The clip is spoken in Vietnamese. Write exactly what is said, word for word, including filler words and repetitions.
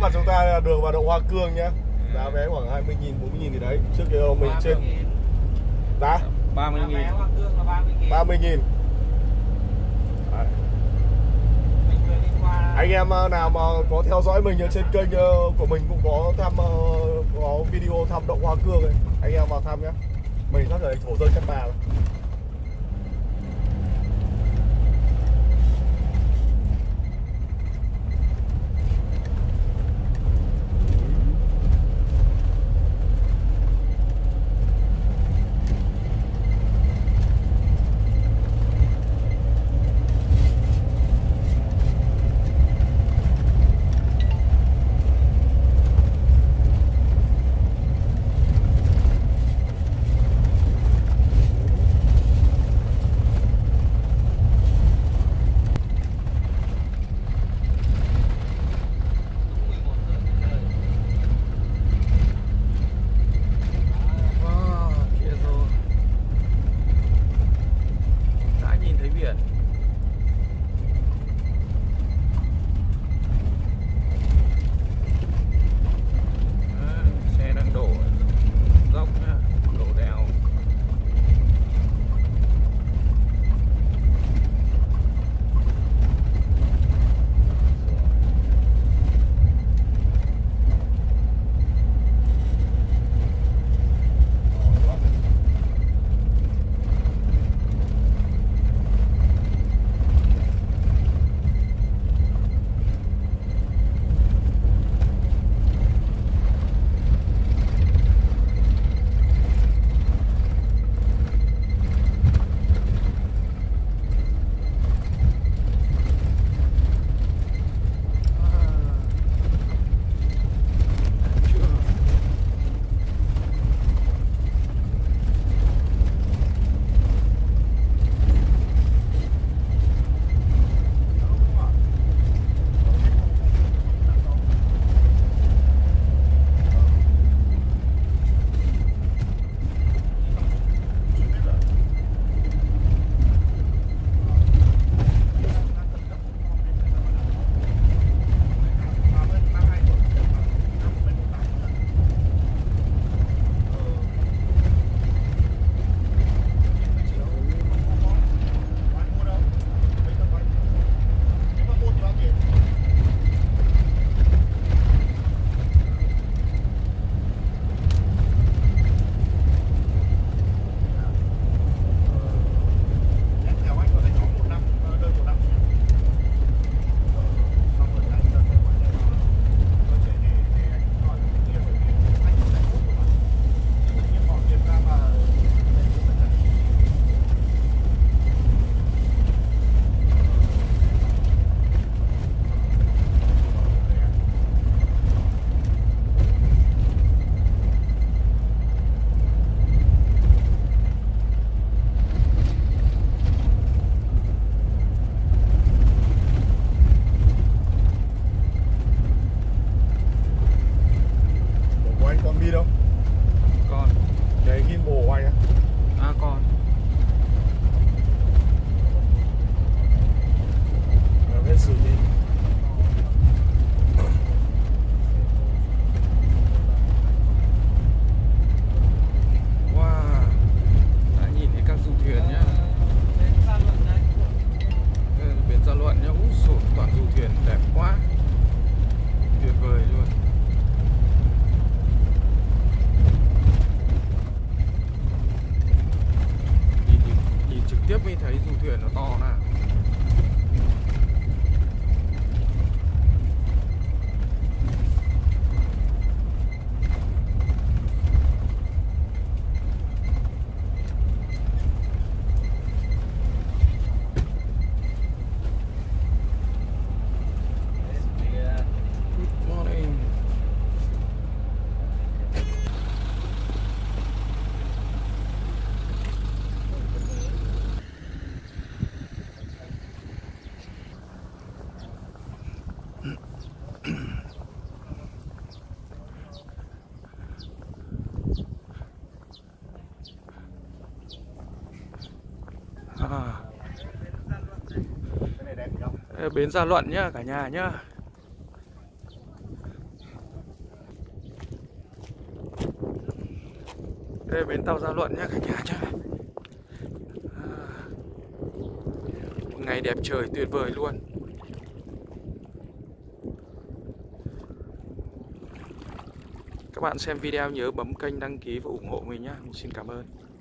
mặt chúng ta là đường vào động Hoa Cương nhá. Giá vé khoảng hai mươi nghìn, bốn mươi nghìn gì đấy. Trước kia mình trên giá ba mươi nghìn. ba mươi nghìn. Anh em nào mà có theo dõi mình ở trên kênh của mình cũng có thăm có video thăm động Hoa Cương ấy. Anh em vào thăm nhé. Mình rất là thổ dân Cát Bà rồi. À. Bến Gia Luận nhá cả nhà nhá. Ok, bến tàu Gia Luận nhá cả nhà nhá. À, một ngày đẹp trời tuyệt vời luôn. Các bạn xem video nhớ bấm kênh đăng ký và ủng hộ mình nhé. Mình xin cảm ơn.